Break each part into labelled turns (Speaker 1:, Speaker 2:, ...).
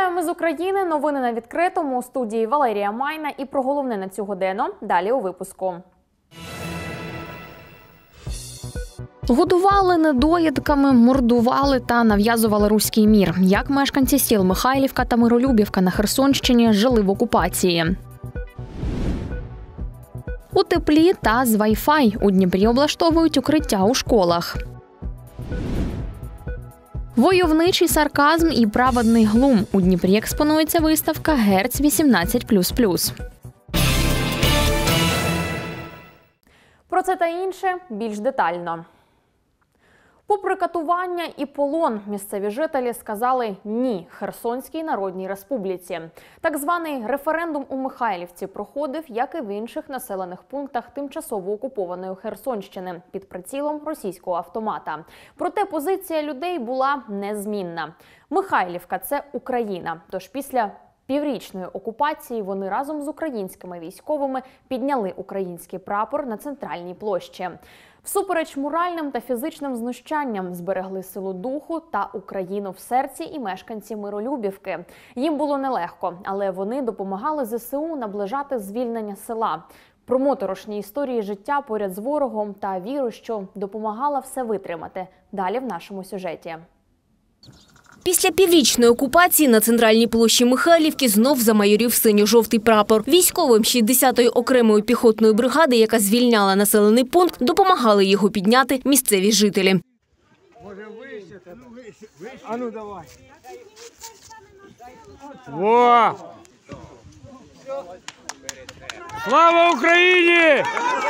Speaker 1: Вітаю, ми з України. Новини на відкритому. У студії Валерія Майна. І про головне на цю годину далі у випуску. Годували недоїдками, мордували та нав'язували руський мір. Як мешканці сіл Михайлівка та Миролюбівка на Херсонщині жили в окупації. У теплі та з Wi-Fi у Дніпрі облаштовують укриття у школах. Войовничий сарказм і праведний глум. У Дніпрі експонується виставка «Герц 18++». Про це та інше більш детально. Попри катування і полон, місцеві жителі сказали «ні» Херсонській Народній Республіці. Так званий референдум у Михайлівці проходив, як і в інших населених пунктах тимчасово окупованої Херсонщини, під прицілом російського автомата. Проте позиція людей була незмінна. Михайлівка – це Україна, тож після піврічної окупації вони разом з українськими військовими підняли український прапор на центральній площі. Всупереч моральним та фізичним знущанням зберегли силу духу та Україну в серці і мешканці Миролюбівки. Їм було нелегко, але вони допомагали ЗСУ наближати звільнення села. Про моторошні історії життя поряд з ворогом та віру, що допомагала все витримати. Далі в нашому сюжеті.
Speaker 2: Після піврічної окупації на центральній площі Михайлівки знов замайорів синьо-жовтий прапор. Військовим 60-ї окремої піхотної бригади, яка звільняла населений пункт, допомагали його підняти місцеві жителі.
Speaker 3: Може вище? А ну давай. Во! Слава Україні!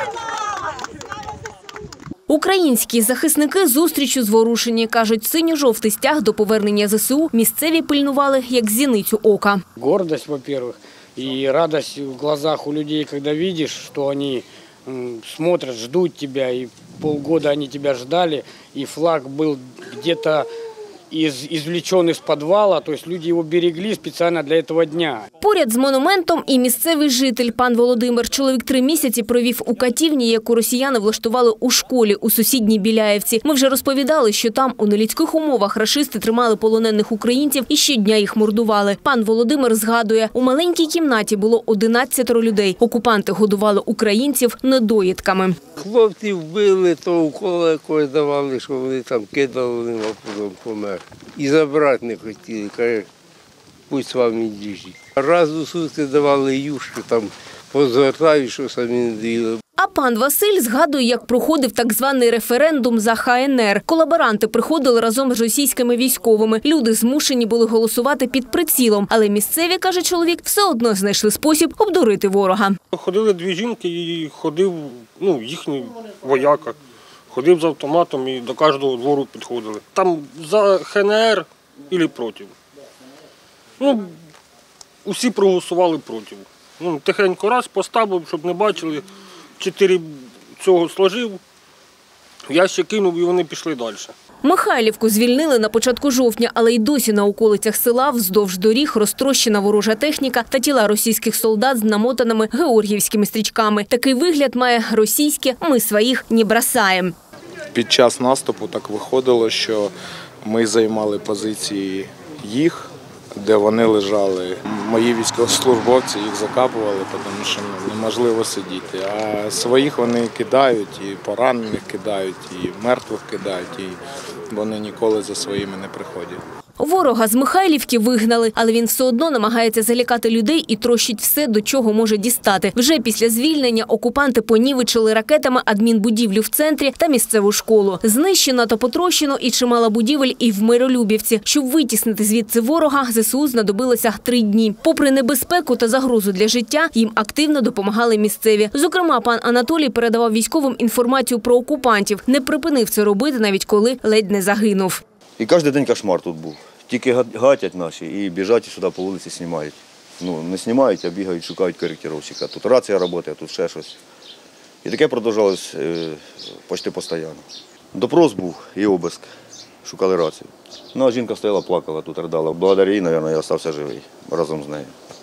Speaker 2: Українські захисники зустрічю зворушені. Кажуть, синьо-жовтий стяг до повернення ЗСУ місцеві пильнували як зіницю ока.
Speaker 4: Гордость, во-первых, и радость в глазах у людей, когда видишь, что они смотрят, ждут тебя, и полгода они тебя ждали, и флаг был где-то извлечен из подвала, то есть люди его берегли специально для этого дня.
Speaker 2: Поряд з монументом і місцевий житель пан Володимир. Чоловік 3 місяці провів у катівні, яку росіяни влаштували у школі у сусідній Біляєвці. Ми вже розповідали, що там у нелюдських умовах рашисти тримали полонених українців і щодня їх мордували. Пан Володимир згадує, у маленькій кімнаті було 11 людей. Окупанти годували українців недоїдками.
Speaker 5: Хлопців били, то уколи якось давали, що вони там кидали, ним, а потім помер. І забрати не хотіли, каже, пусть вам і діжі. Раз у сутки давали юшки, там позвертають, що самі не доїли.
Speaker 2: А пан Василь згадує, як проходив так званий референдум за ХНР. Колаборанти приходили разом з російськими військовими. Люди змушені були голосувати під прицілом. Але місцеві, каже чоловік, все одно знайшли спосіб обдурити ворога.
Speaker 6: Ходили 2 жінки і ходив їхній вояка. Ходив з автоматом і до кожного двору підходили. Там за ХНР або проти. Усі проголосували проти. Тихенько раз поставив, щоб не бачили. 4 цього сложив, я ще кинув і вони пішли далі.
Speaker 2: Михайлівку звільнили на початку жовтня, але й досі на околицях села вздовж доріг розтрощена ворожа техніка та тіла російських солдат з намотаними георгіївськими стрічками. Такий вигляд має російське «ми своїх не бросаєм».
Speaker 7: Під час наступу так виходило, що ми займали позиції їх, де вони лежали. Мої військовослужбовці їх закапували, тому що неможливо сидіти. А своїх вони кидають, і поранених кидають, і мертвих кидають, і вони ніколи за своїми не приходять.
Speaker 2: Ворога з Михайлівки вигнали, але він все одно намагається залякати людей і трощить все, до чого може дістати. Вже після звільнення окупанти понівечили ракетами адмінбудівлю в центрі та місцеву школу. Знищено та потрощено і чимало будівель і в Миролюбівці. Щоб витіснити звідси ворога, ЗСУ знадобилося 3 дні. Попри небезпеку та загрозу для життя, їм активно допомагали місцеві. Зокрема, пан Анатолій передавав військовим інформацію про окупантів. Не припинив це робити, навіть коли ледь не загинув.
Speaker 8: І кожен день кошмар тут був. Тільки гатять наші і біжать сюди по вулиці знімають. Не знімають, а бігають, шукають коректировщика. Тут рація працює, тут ще щось. І таке продовжувалось майже постійно. Допрос був і обиск. Шукали рацію. А жінка стояла, плакала, тут ридала. Благодаря їй, мабуть, я залишився живий разом з нею.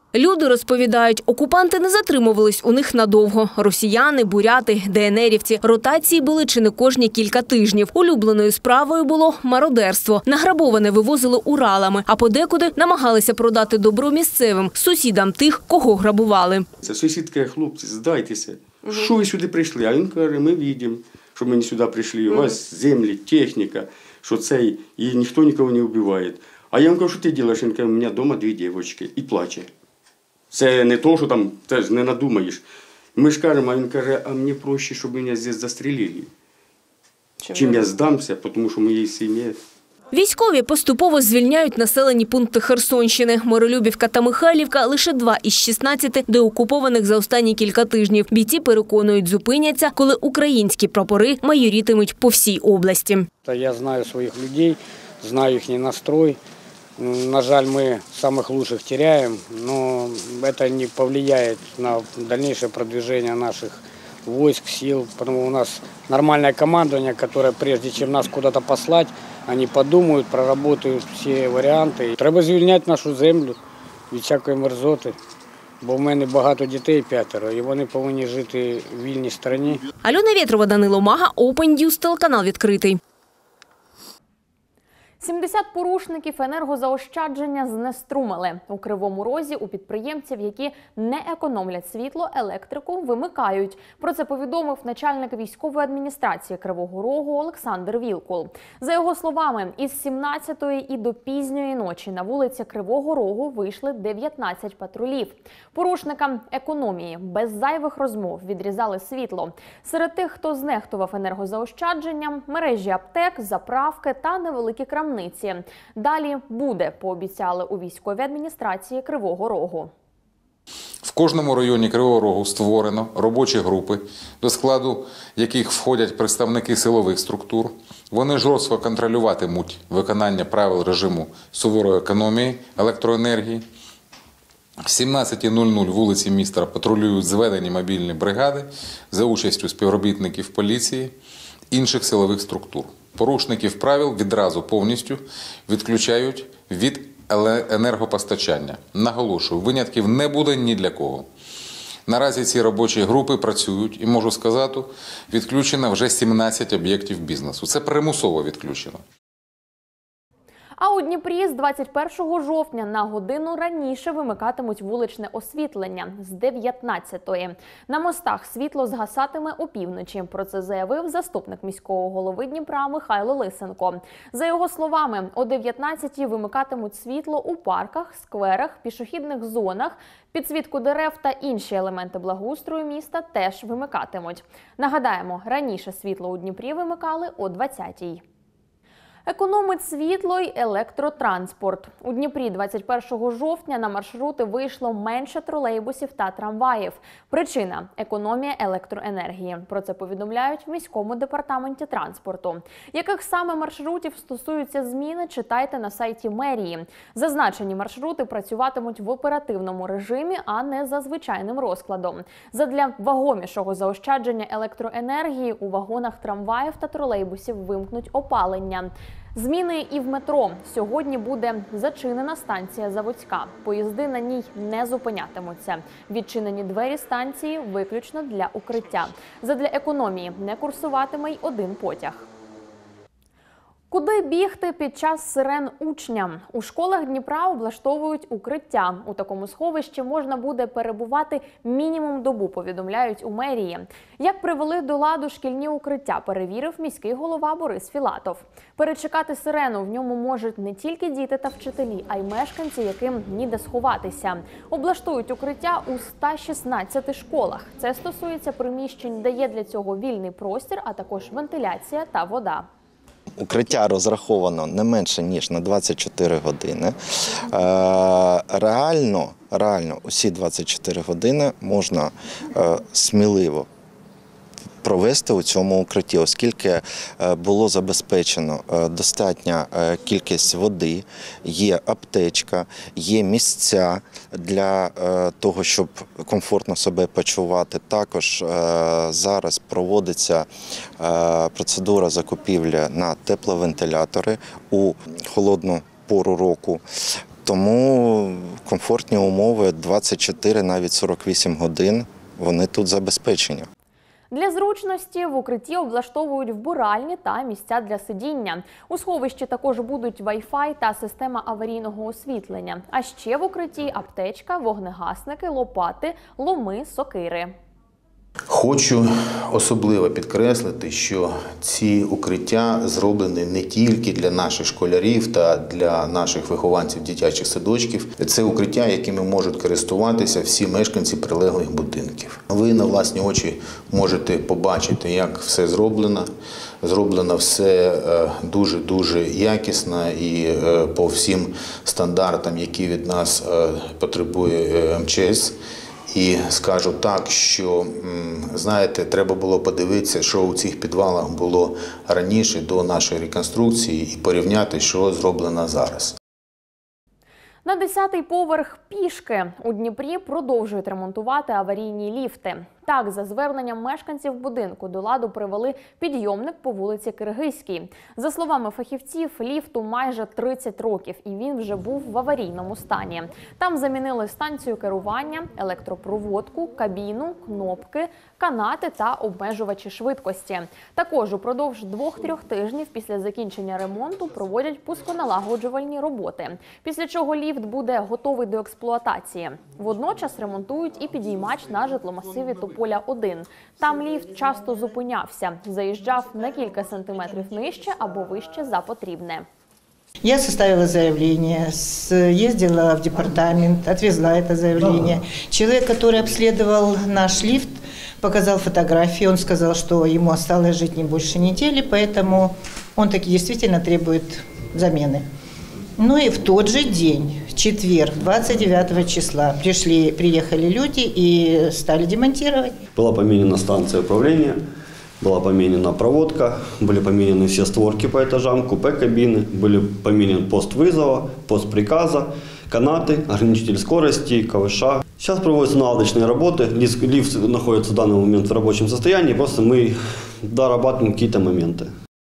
Speaker 2: Люди розповідають, окупанти не затримувались у них надовго. Росіяни, буряти, ДНРівці. Ротації були чи не кожні кілька тижнів. Улюбленою справою було мародерство. Награбоване вивозили Уралами, а подекуди намагалися продати добро місцевим, сусідам тих, кого грабували.
Speaker 9: Це сусід каже: хлопці, здайтеся. Що ви сюди прийшли? А він каже: ми бачимо, що ми не сюди прийшли. У вас землі, техніка, що цей, і ніхто нікого не вбиває. А я йому кажу: що ти робиш? Він каже: у мене вдома 2 дівчатки. І плаче. Це не то, що там теж не надумаєш. Ми ж кажемо, а він каже: а мені проще, щоб мене здесь застрелили. Чим я здамся, тому що моєї сім'ї.
Speaker 2: Військові поступово звільняють населені пункти Херсонщини. Миролюбівка та Михайлівка – лише 2 із 16 деокупованих за останні кілька тижнів. Бійці переконують, зупиняться, коли українські прапори майорітимуть по всій області.
Speaker 4: Я знаю своїх людей, знаю їхній настрой. На жаль, мы самых лучших теряем, но это не повлияет на дальнейшее продвижение наших войск, сил, потому у нас нормальное командование, которое прежде чем нас куда-то послать, они подумают, проработают все варианты. Треба звільняти нашу землю від всякої мерзоти, бо в мене багато дітей, 5, і вони повинні жити в вільній країні.
Speaker 2: Альона Вєтрова, Данило Мага, Open News, телеканал «Відкритий».
Speaker 1: 70 порушників енергозаощадження знеструмили. У Кривому Розі у підприємців, які не економлять світло, електрику вимикають. Про це повідомив начальник військової адміністрації Кривого Рогу Олександр Вілкул. За його словами, із 17-ї і до пізньої ночі на вулиці Кривого Рогу вийшли 19 патрулів. Порушникам економії без зайвих розмов відрізали світло. Серед тих, хто знехтував енергозаощадженням, мережі аптек, заправки та невеликі крамниці. Далі буде, пообіцяли у військовій адміністрації Кривого Рогу.
Speaker 10: В кожному районі Кривого Рогу створено робочі групи, до складу яких входять представники силових структур. Вони жорстко контролюватимуть виконання правил режиму суворої економії електроенергії. В 17:00 вулиці міста патрулюють зведені мобільні бригади за участю співробітників поліції, інших силових структур. Порушників правил відразу повністю відключають від енергопостачання. Наголошую, винятків не буде ні для кого. Наразі ці робочі групи працюють і, можу сказати, відключено вже 17 об'єктів бізнесу. Це примусово відключено.
Speaker 1: А у Дніпрі з 21 жовтня на годину раніше вимикатимуть вуличне освітлення з 19-ї. На мостах світло згасатиме опівночі. Про це заявив заступник міського голови Дніпра Михайло Лисенко. За його словами, о 19-й вимикатимуть світло у парках, скверах, пішохідних зонах, підсвітку дерев та інші елементи благоустрою міста теж вимикатимуть. Нагадаємо, раніше світло у Дніпрі вимикали о 20-й. Економить світло й електротранспорт. У Дніпрі 21 жовтня на маршрути вийшло менше тролейбусів та трамваїв. Причина – економія електроенергії. Про це повідомляють в міському департаменті транспорту. Яких саме маршрутів стосуються зміни, читайте на сайті мерії. Зазначені маршрути працюватимуть в оперативному режимі, а не за звичайним розкладом. Задля вагомішого заощадження електроенергії у вагонах трамваїв та тролейбусів вимкнуть опалення. Зміни і в метро. Сьогодні буде зачинена станція Заводська. Поїзди на ній не зупинятимуться. Відчинені двері станції виключно для укриття. Задля економії не курсуватиме й один потяг. Куди бігти під час сирен учням? У школах Дніпра облаштовують укриття. У такому сховищі можна буде перебувати мінімум добу, повідомляють у мерії. Як привели до ладу шкільні укриття, перевірив міський голова Борис Філатов. Перечекати сирену в ньому можуть не тільки діти та вчителі, а й мешканці, яким ніде сховатися. Облаштують укриття у 116 школах. Це стосується приміщень, де є для цього вільний простір, а також вентиляція та вода.
Speaker 11: Укриття розраховано не менше, ніж на 24 години. Реально усі 24 години можна сміливо провести у цьому укритті, оскільки було забезпечено достатня кількість води, є аптечка, є місця для того, щоб комфортно себе почувати. Також зараз проводиться процедура закупівлі на тепловентилятори у холодну пору року. Тому комфортні умови 24, навіть 48 годин, вони тут забезпечені.
Speaker 1: Для зручності в укритті облаштовують вбиральні та місця для сидіння. У сховищі також будуть Wi-Fi та система аварійного освітлення. А ще в укритті аптечка, вогнегасники, лопати, ломи, сокири.
Speaker 12: Хочу особливо підкреслити, що ці укриття зроблені не тільки для наших школярів та для наших вихованців дитячих садочків. Це укриття, якими можуть користуватися всі мешканці прилеглих будинків. Ви на власні очі можете побачити, як все зроблено. Зроблено все дуже-дуже якісно і по всім стандартам, які від нас потребує МЧС. І скажу так, що, знаєте, треба було подивитися, що у цих підвалах було раніше до нашої реконструкції і порівняти, що зроблено зараз.
Speaker 1: На 10-й поверх пішки у Дніпрі продовжують ремонтувати аварійні ліфти. Так, за зверненням мешканців будинку до ладу привели підйомник по вулиці Киргизькій. За словами фахівців, ліфту майже 30 років і він вже був в аварійному стані. Там замінили станцію керування, електропроводку, кабіну, кнопки, канати та обмежувачі швидкості. Також упродовж 2-3 тижнів після закінчення ремонту проводять пусконалагоджувальні роботи, після чого ліфт буде готовий до експлуатації. Водночас ремонтують і підіймач на житломасиві Тополя-1. Там ліфт часто зупинявся, заїжджав на кілька сантиметрів нижче або вище за потрібне.
Speaker 13: Я составила заявление, ездила в департамент, отвезла это заявление. Человек, который обследовал наш лифт, показал фотографии, он сказал, что ему осталось жить не больше недели, поэтому он таки действительно требует замены. Ну и в тот же день, в четверг, 29 числа, приехали люди и стали демонтировать.
Speaker 14: Была поменена станция управления, была поменена проводка, были поменены все створки по этажам, купе кабины, были поменен пост вызова, пост приказа, канаты, ограничитель скорости, КВШ. Сейчас проводятся наладочные работы, лифт находится в данный момент в рабочем состоянии, просто мы дорабатываем какие-то моменты.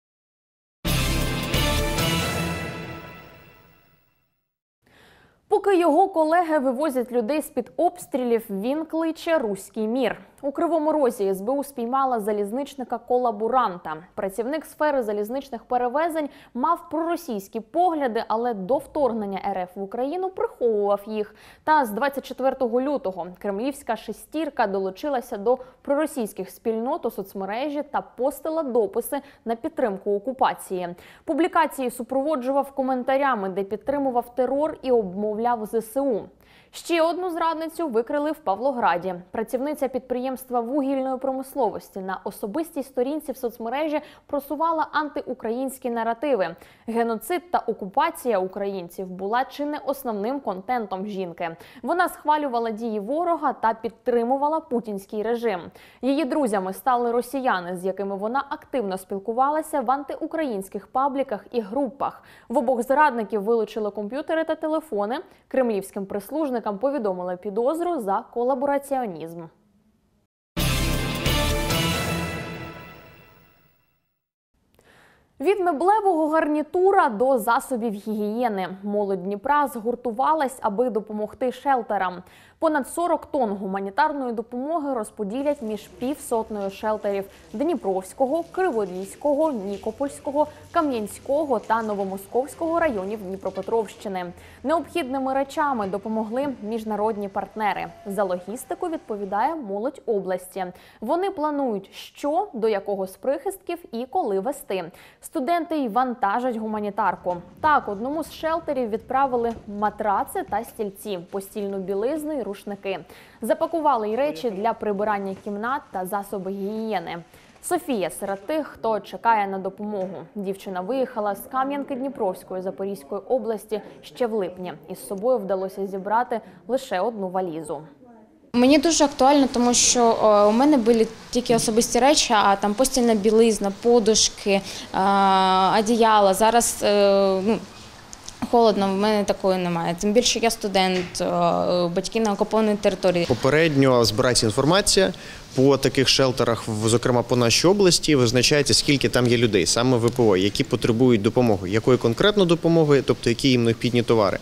Speaker 1: Поки його колеги вивозять людей з-під обстрілів, він кличе «Руський мір». У Кривому Розі СБУ спіймала залізничника-колаборанта. Працівник сфери залізничних перевезень мав проросійські погляди, але до вторгнення РФ в Україну приховував їх. Та з 24 лютого кремлівська шестірка долучилася до проросійських спільнот у соцмережі та постила дописи на підтримку окупації. Публікації супроводжував коментарями, де підтримував терор і обмовляв ЗСУ. Ще одну зрадницю викрили в Павлограді. Працівниця підприємства вугільної промисловості на особистій сторінці в соцмережі просувала антиукраїнські наративи. Геноцид та окупація українців була чи не основним контентом жінки. Вона схвалювала дії ворога та підтримувала путінський режим. Її друзями стали росіяни, з якими вона активно спілкувалася в антиукраїнських пабліках і групах. В обох зрадників вилучили комп'ютери та телефони. Кремлівським прислужникам повідомили підозру за колабораціонізм. Від меблевого гарнітура до засобів гігієни. Молодь Дніпра згуртувалась, аби допомогти шелтерам. Понад 40 тонн гуманітарної допомоги розподілять між півсотнею шелтерів Дніпровського, Криворізького, Нікопольського, Кам'янського та Новомосковського районів Дніпропетровщини. Необхідними речами допомогли міжнародні партнери. За логістику відповідає молодь області. Вони планують, що, до якого з прихистків і коли вести. Студенти й вантажать гуманітарку. Так, одному з шелтерів відправили матраци та стільці, постільну білизну і рушники. Запакували й речі для прибирання кімнат та засоби гігієни. Софія серед тих, хто чекає на допомогу. Дівчина виїхала з Кам'янки-Дніпровської Запорізької області ще в липні. Із собою вдалося зібрати лише одну валізу.
Speaker 15: Мені дуже актуально, тому що у мене були тільки особисті речі, а там постільна білизна, подушки, одіяла. Зараз холодно, в мене такої немає. Тим більше я студент, батьки на окупованій території.
Speaker 16: Попередньо збирається інформація по таких шелтерах, зокрема по нашій області, визначається, скільки там є людей, саме ВПО, які потребують допомоги. Якої конкретно допомоги, тобто які їм необхідні товари.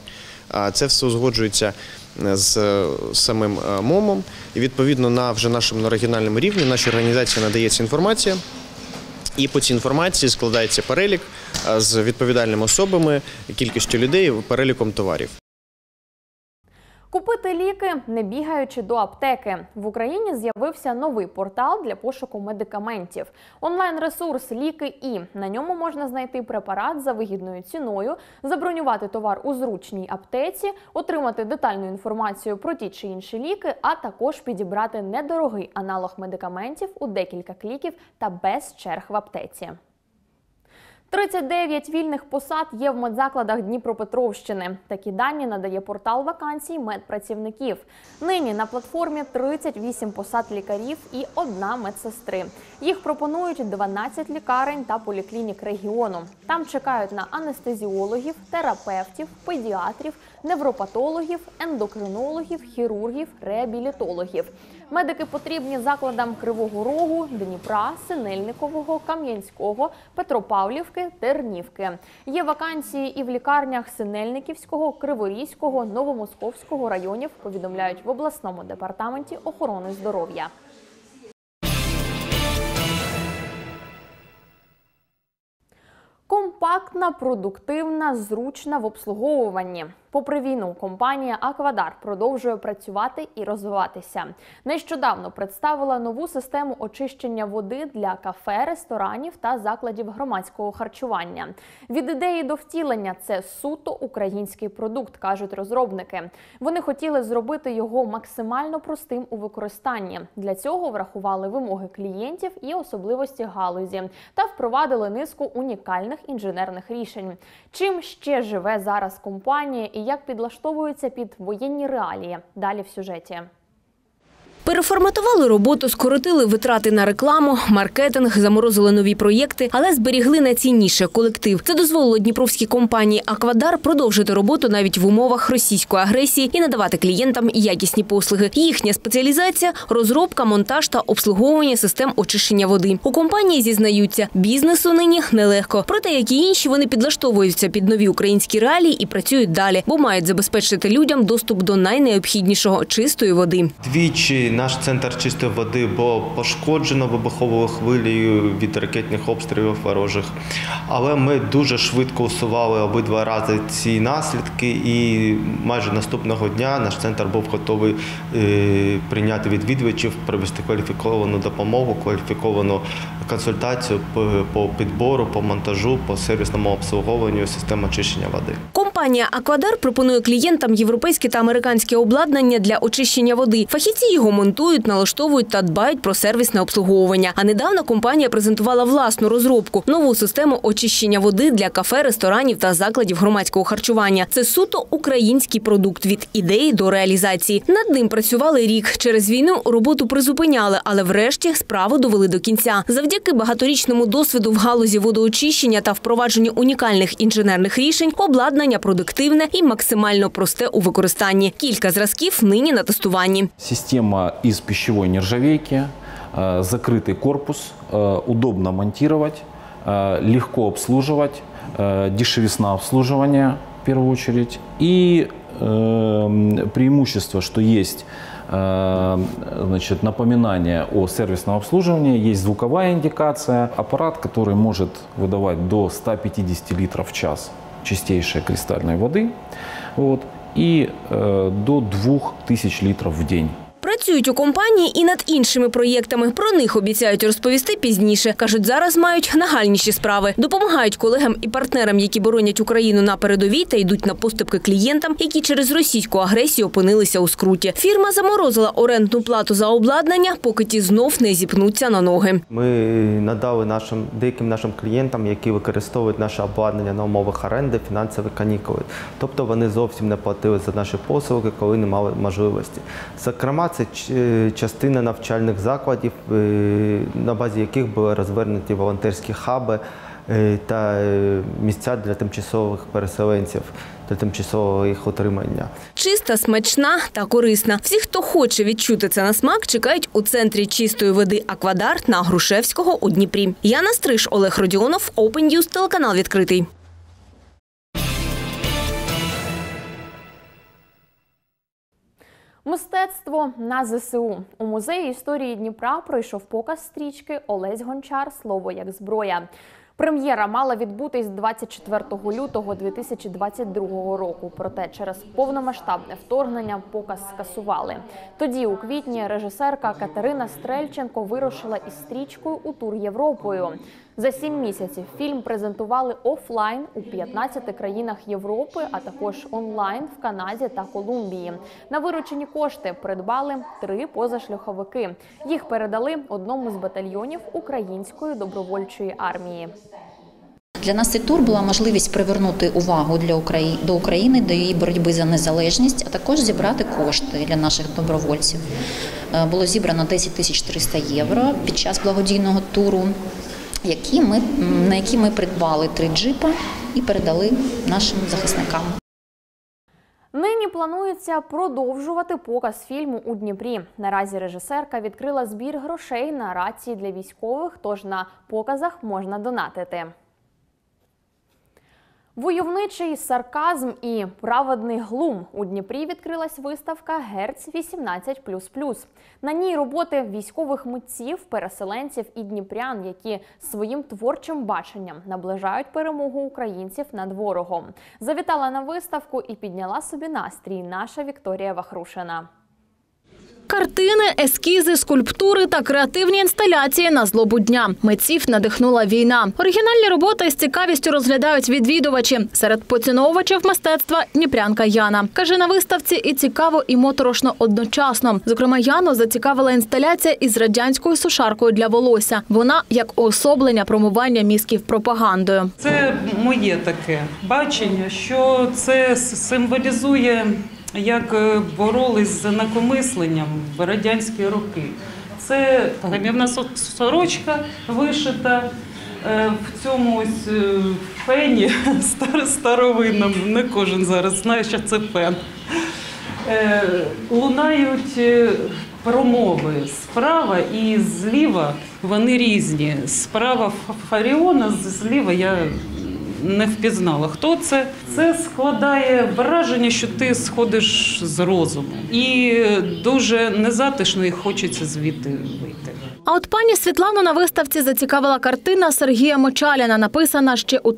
Speaker 16: Це все узгоджується з самим МОМом. І відповідно на вже нашому регіональному рівні нашій організації надається інформація. І по цій інформації складається перелік з відповідальними особами, кількістю людей, переліком товарів.
Speaker 1: Купити ліки, не бігаючи до аптеки. В Україні з'явився новий портал для пошуку медикаментів. Онлайн-ресурс «Ліки І». На ньому можна знайти препарат за вигідною ціною, забронювати товар у зручній аптеці, отримати детальну інформацію про ті чи інші ліки, а також підібрати недорогий аналог медикаментів у декілька кліків та без черг в аптеці. 39 вільних посад є в медзакладах Дніпропетровщини. Такі дані надає портал вакансій медпрацівників. Нині на платформі 38 посад лікарів і 1 медсестри. Їх пропонують 12 лікарень та поліклінік регіону. Там чекають на анестезіологів, терапевтів, педіатрів, невропатологів, ендокринологів, хірургів, реабілітологів. Медики потрібні закладам Кривого Рогу, Дніпра, Синельникового, Кам'янського, Петропавлівки, Тернівки. Є вакансії і в лікарнях Синельниківського, Криворізького, Новомосковського районів, повідомляють в обласному департаменті охорони здоров'я. Компактна, продуктивна, зручна в обслуговуванні. Попри війну, компанія «Аквадар» продовжує працювати і розвиватися. Нещодавно представила нову систему очищення води для кафе, ресторанів та закладів громадського харчування. Від ідеї до втілення – це суто український продукт, кажуть розробники. Вони хотіли зробити його максимально простим у використанні. Для цього врахували вимоги клієнтів і особливості галузі та впровадили низку унікальних інженерних рішень. Чим ще живе зараз компанія і як підлаштовуються під воєнні реалії? Далі в сюжеті.
Speaker 2: Переформатували роботу, скоротили витрати на рекламу, маркетинг, заморозили нові проєкти, але зберігли найцінніше – колектив. Це дозволило дніпровській компанії «Аквадар» продовжити роботу навіть в умовах російської агресії і надавати клієнтам якісні послуги. Їхня спеціалізація – розробка, монтаж та обслуговування систем очищення води. У компанії зізнаються, бізнесу нині нелегко. Проте, як і інші, вони підлаштовуються під нові українські реалії і працюють далі, бо мають забезпечити людям доступ до найнеобхіднішого – чистої води.
Speaker 17: Двічі наш центр чистої води було пошкоджено вибуховою хвилею від ракетних обстрілів ворожих. Але ми дуже швидко усували обидва рази ці наслідки і майже наступного дня наш центр був готовий прийняти відвідувачів, провести кваліфіковану допомогу, кваліфіковану консультацію по підбору, по монтажу, по сервісному обслуговуванню системи очищення води.
Speaker 2: Компанія «Аквадар» пропонує клієнтам європейське та американське обладнання для очищення води. Фахівці його монтують, налаштовують та дбають про сервісне обслуговування. А недавно компанія презентувала власну розробку – нову систему очищення води для кафе, ресторанів та закладів громадського харчування. Це суто український продукт від ідеї до реалізації. Над ним працювали рік. Через війну роботу призупиняли, але врешті справу довели до кінця. Завдяки багаторічному досвіду в галузі водоочищення та впровадженню унікальних інженерних рішень обладнання продуктивне і максимально просте у використанні. Кілька зразків нині на тестуванні.
Speaker 18: Система из пищевой нержавейки, закрытый корпус, удобно монтировать, легко обслуживать, дешевизна обслуживания в первую очередь. И преимущество, что есть напоминание о сервисном обслуживании, есть звуковая индикация, аппарат, который может выдавать до 150 литров в час чистейшей кристальной воды и до 2000 литров в день.
Speaker 2: Працюють у компанії і над іншими проєктами. Про них обіцяють розповісти пізніше. Кажуть, зараз мають нагальніші справи. Допомагають колегам і партнерам, які боронять Україну на передовій та йдуть на поступки клієнтам, які через російську агресію опинилися у скруті. Фірма заморозила орендну плату за обладнання, поки ті знов не зіпнуться на ноги.
Speaker 17: Ми надали деяким нашим клієнтам, які використовують наше обладнання на умовах оренди, фінансові канікули. Тобто вони зовсім не платили за наші послуги, коли не мали можливості. Зокрема, це частина навчальних закладів, на базі яких були розвернуті волонтерські хаби та місця для тимчасових переселенців, для тимчасового їх утримання.
Speaker 2: Чиста, смачна та корисна. Всі, хто хоче відчути це на смак, чекають у центрі чистої води «Аквадар» на Грушевського у Дніпрі. Яна Стриж, Олег Родіонов, Open News, телеканал «Відкритий».
Speaker 1: Мистецтво на ЗСУ. У Музеї історії Дніпра пройшов показ стрічки «Олесь Гончар. Слово як зброя». Прем'єра мала відбутись 24 лютого 2022 року, проте через повномасштабне вторгнення показ скасували. Тоді, у квітні, режисерка Катерина Стрельченко вирушила із стрічкою у тур Європою. За 7 місяців фільм презентували офлайн у 15 країнах Європи, а також онлайн в Канаді та Колумбії. На виручені кошти придбали 3 позашляховики. Їх передали одному з батальйонів Української добровольчої армії.
Speaker 19: Для нас цей тур була можливість привернути увагу до України, до її боротьби за незалежність, а також зібрати кошти для наших добровольців. Було зібрано 10 300 євро під час благодійного туру, на які ми придбали 3 джипа і передали нашим захисникам.
Speaker 1: Нині планується продовжувати показ фільму у Дніпрі. Наразі режисерка відкрила збір грошей на рації для військових, тож на показах можна донатити. Войовничий сарказм і праведний глум. У Дніпрі відкрилась виставка «Герць 18++». На ній роботи військових митців, переселенців і дніпрян, які своїм творчим баченням наближають перемогу українців над ворогом. Завітала на виставку і підняла собі настрій наша Вікторія Вахрушина.
Speaker 2: Картини, ескізи, скульптури та креативні інсталяції на злобу дня. Митців надихнула війна. Оригінальні роботи з цікавістю розглядають відвідувачі. Серед поціновувачів мистецтва дніпрянка Яна. Каже, на виставці і цікаво, і моторошно одночасно. Зокрема, Яну зацікавила інсталяція із радянською сушаркою для волосся. Вона як уособлення промивання мізків пропагандою.
Speaker 20: Це моє таке бачення, що це символізує, як боролись з інакомисленням в радянські роки. Це гамівна сорочка вишита в цьому ось фені старовинному. Не кожен зараз знає, що це фен. Лунають промови справа і зліва, вони різні. Справа Фаріона, зліва я не впізнала, хто це. Це складає враження, що ти сходиш з розуму. І дуже незатишно і хочеться звідти вийти.
Speaker 2: А от пані Світлану на виставці зацікавила картина Сергія Мочаліна, написана ще у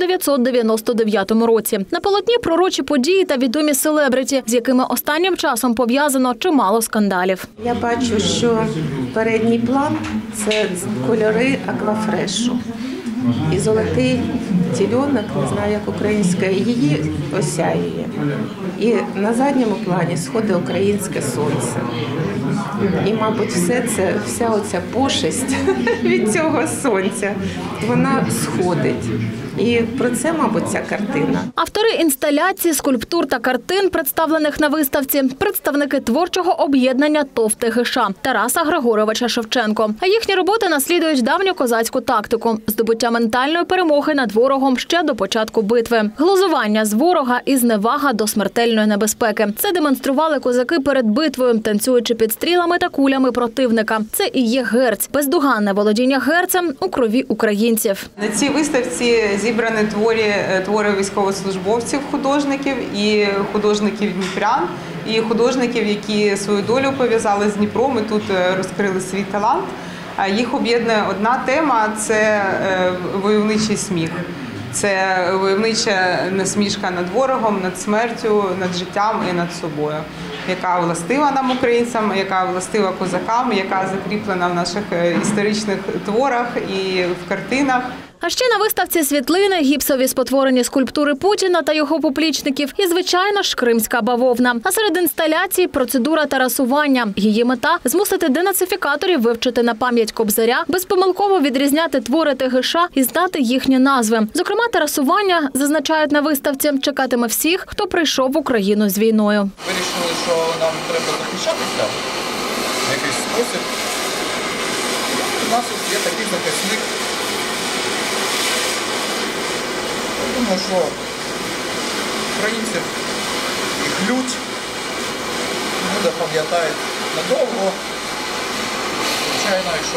Speaker 2: 1999 році. На полотні пророчі події та відомі селебриті, з якими останнім часом пов'язано чимало скандалів.
Speaker 21: Я бачу, що передній план – це кольори аквафрешу. І золотий тільонок, не знаю, як українська, її осяює. І на задньому плані сходить українське сонце. І, мабуть, вся оця пошесть від цього сонця, вона сходить. І про це, мабуть, ця картина.
Speaker 2: Автори інсталяції, скульптур та картин, представлених на виставці, представники творчого об'єднання ТОВ ТГШ Тараса Григоровича Шевченко. А їхні роботи наслідують давню козацьку тактику – здобуття ментальної перемоги над ворогом ще до початку битви. Глузування з ворога і зневага до смертельної небезпеки. Це демонстрували козаки перед битвою, танцюючи під стрілами та кулями противника. Це і є герць – бездоганне володіння герцем у крові українців.
Speaker 22: На цій виставці зібрані твори військовослужбовців, художників і художників дніпрян, і художників, які свою долю пов'язали з Дніпром і тут розкрили свій талант. Їх об'єднує одна тема – це войовничий сміх. Це войовнича насмішка над ворогом, над смертю, над життям і над собою, яка властива нам, українцям, яка властива козакам, яка закріплена в наших історичних творах і в картинах.
Speaker 2: А ще на виставці світлини, гіпсові спотворені скульптури Путіна та його поплічників і, звичайно ж, кримська бавовна. А серед інсталяцій – процедура тарасування. Її мета – змусити денацифікаторів вивчити на пам'ять Кобзаря, безпомилково відрізняти твори ТГШ і знати їхні назви. Зокрема, тарасування, зазначають на виставці, чекатиме всіх, хто прийшов в Україну з війною.
Speaker 23: Вирішили, що нам треба захищатися в якийсь спосіб. У нас є такий захисник. Думаю, що українців їх лють буде пам'ятають надовго. Звичайно, якщо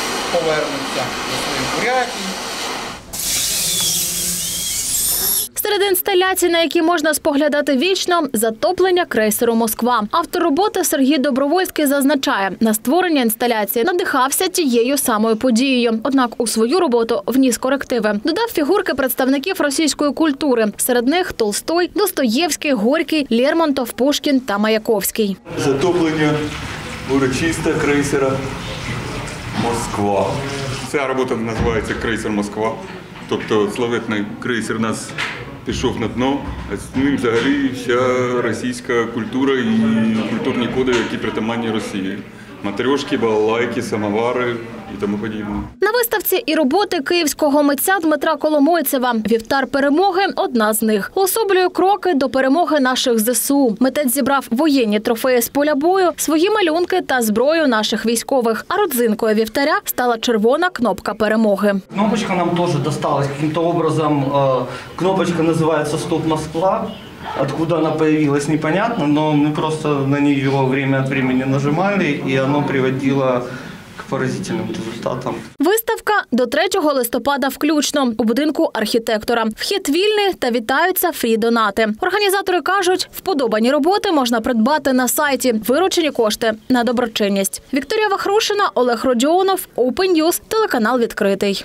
Speaker 23: повернуться до своїх бурятій.
Speaker 3: Серед інсталяцій, на які можна споглядати вічно – затоплення крейсеру «Москва». Автор роботи Сергій Добровольський зазначає, на створення інсталяції надихався тією самою подією. Однак у свою роботу вніс корективи. Додав фігурки представників російської культури. Серед них Толстой, Достоєвський, Горький, Лермонтов, Пушкін та Маяковський.
Speaker 5: Затоплення урочисте крейсера «Москва». Ця робота називається «Крейсер Москва». Тобто славетний крейсер у нас пішов на дно, а з ним взагалі вся російська культура і культурні коди, які притаманні Росії. Матрьошки, балалайки, самовари і тому подібне.
Speaker 3: На виставці і роботи київського митця Дмитра Коломойцева. «Вівтар перемоги» – одна з них. Уособлює кроки до перемоги наших ЗСУ. Митець зібрав воєнні трофеї з поля бою, свої малюнки та зброю наших військових. А родзинкою вівтаря стала червона кнопка перемоги.
Speaker 6: Кнопочка нам теж досталась каким-то образом. Кнопочка називається «Стоп, Москва». Откуда она появилась, непонятно, но мы просто на нее время от времени нажимали, и оно приводило к поразительным результатам.
Speaker 3: Виставка до 3 листопада включно у будинку архітектора. Вхід вільний та вітаються фрі-донати. Організатори кажуть, вподобані роботи можна придбати на сайті. Виручені кошти на доброчинність. Вікторія Вахрушина, Олег Родіонов, Open News, телеканал «Відкритий».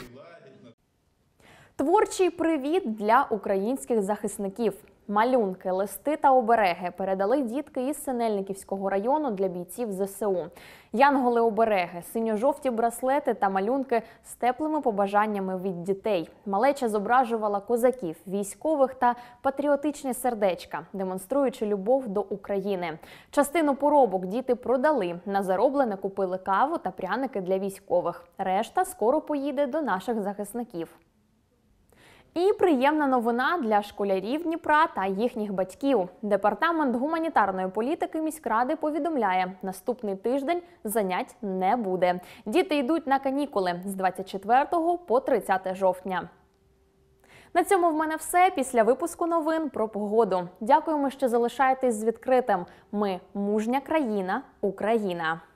Speaker 1: Творчий привіт для українських захисників. Малюнки, листи та обереги передали дітки із Синельниківського району для бійців ЗСУ. Янголи-обереги, синьо-жовті браслети та малюнки з теплими побажаннями від дітей. Малеча зображувала козаків, військових та патріотичні сердечка, демонструючи любов до України. Частину поробок діти продали. На зароблене купили каву та пряники для військових. Решта скоро поїде до наших захисників. І приємна новина для школярів Дніпра та їхніх батьків. Департамент гуманітарної політики міськради повідомляє, наступний тиждень занять не буде. Діти йдуть на канікули з 24 по 30 жовтня. На цьому в мене все. Після випуску новин про погоду. Дякуємо, що залишаєтесь з відкритим. Ми – мужня країна, Україна.